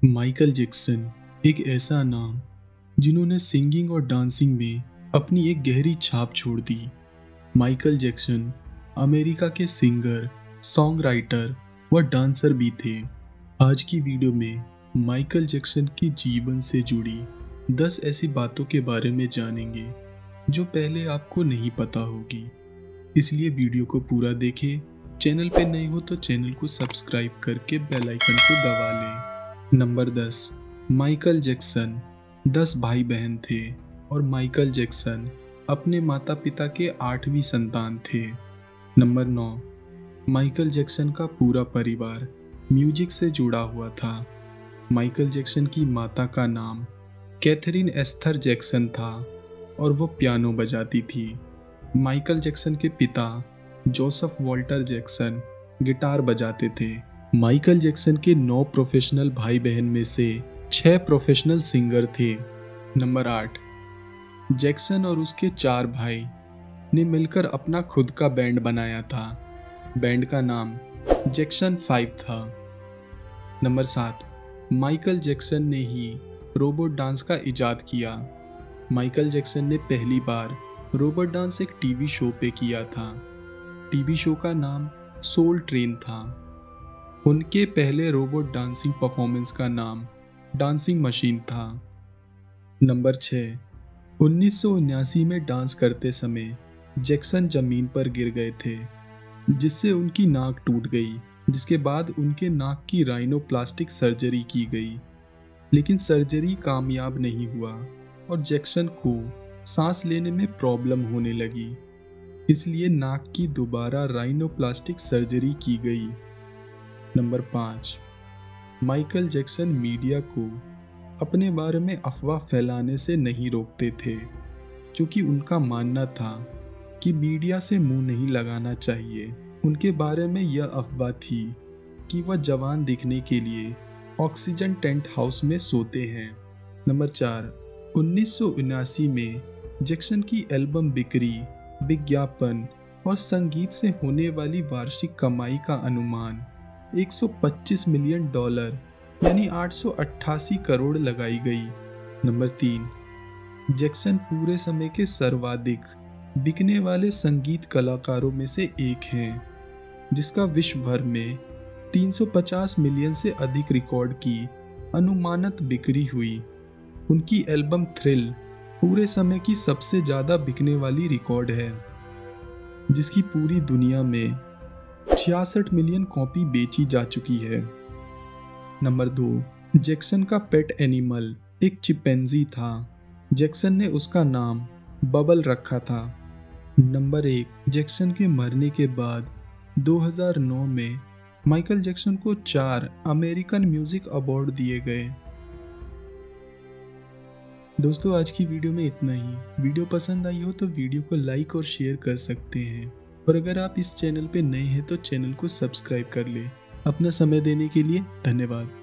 Michael Jackson एक ऐसा नाम जिन्होंने सिंगिंग और डांसिंग में अपनी एक गहरी छाप छोड़ दी। माइकल जैक्सन अमेरिका के सिंगर, सॉन्ग राइटर व डांसर भी थे। आज की वीडियो में माइकल जैक्सन के जीवन से जुड़ी 10 ऐसी बातों के बारे में जानेंगे जो पहले आपको नहीं पता होगी। इसलिए वीडियो को पूरा देखें। चैनल पे नए हो तो चैनल को सब्सक्राइब करके बेल आइकन को दबा लें। नंबर 10, माइकल जैक्सन 10 भाई बहन थे और माइकल जैक्सन अपने माता पिता के 8वीं संतान थे। नंबर 9, माइकल जैक्सन का पूरा परिवार म्यूजिक से जुड़ा हुआ था। माइकल जैक्सन की माता का नाम कैथरीन एस्थर जैक्सन था और वो पियानो बजाती थी। माइकल जैक्सन के पिता जोसेफ वॉल्टर जैक्सन गिटार बजाते थे। माइकल जैक्सन के 9 प्रोफेशनल भाई बहन में से 6 प्रोफेशनल सिंगर थे। नंबर 8, जैक्सन और उसके 4 भाई ने मिलकर अपना खुद का बैंड बनाया था। बैंड का नाम जैक्सन 5 था। नंबर 7, माइकल जैक्सन ने ही रोबोट डांस का इजाद किया। माइकल जैक्सन ने पहली बार रोबोट डांस एक टीवी शो पे किया था। टीवी शो का नाम सोल ट्रेन था। उनके पहले रोबोट डांसिंग परफॉर्मेंस का नाम डांसिंग मशीन था। नंबर 6, 1979 में डांस करते समय जैक्सन जमीन पर गिर गए थे जिससे उनकी नाक टूट गई, जिसके बाद उनके नाक की राइनोप्लास्टिक सर्जरी की गई, लेकिन सर्जरी कामयाब नहीं हुआ और जैक्सन को सांस लेने में प्रॉब्लम होने लगी, इसलिए नाक की दोबारा राइनोप्लास्टिक सर्जरी की गई। नंबर 5, माइकल जैक्सन मीडिया को अपने बारे में अफवाह फैलाने से नहीं रोकते थे, क्योंकि उनका मानना था कि मीडिया से मुंह नहीं लगाना चाहिए। उनके बारे में यह अफवाह थी कि वह जवान दिखने के लिए ऑक्सीजन टेंट हाउस में सोते हैं। नंबर 4, 1979 में जैक्सन की एल्बम बिक्री, विज्ञापन और संगीत से होने वाली वार्षिक कमाई का अनुमान $125 मिलियन यानी 888 करोड़ लगाई गई। नंबर 3, जैक्सन पूरे समय के सर्वाधिक बिकने वाले संगीत कलाकारों में से एक हैं, जिसका विश्व भर में 350 मिलियन से अधिक रिकॉर्ड की अनुमानित बिक्री हुई। उनकी एल्बम थ्रिल पूरे समय की सबसे ज़्यादा बिकने वाली रिकॉर्ड है, जिसकी पूरी दुनिया में 66 मिलियन कॉपी बेची जा चुकी है। नंबर 2, जैक्सन का पेट एनिमल एक चिंपैंजी था। जैक्सन ने उसका नाम बबल रखा था। नंबर 1, जैक्सन के मरने के बाद 2009 में माइकल जैक्सन को 4 अमेरिकन म्यूजिक अवार्ड दिए गए। दोस्तों, आज की वीडियो में इतना ही। वीडियो पसंद आई हो तो वीडियो को लाइक और शेयर कर सकते हैं, और अगर आप इस चैनल पे नए हैं तो चैनल को सब्सक्राइब कर लें। अपना समय देने के लिए धन्यवाद।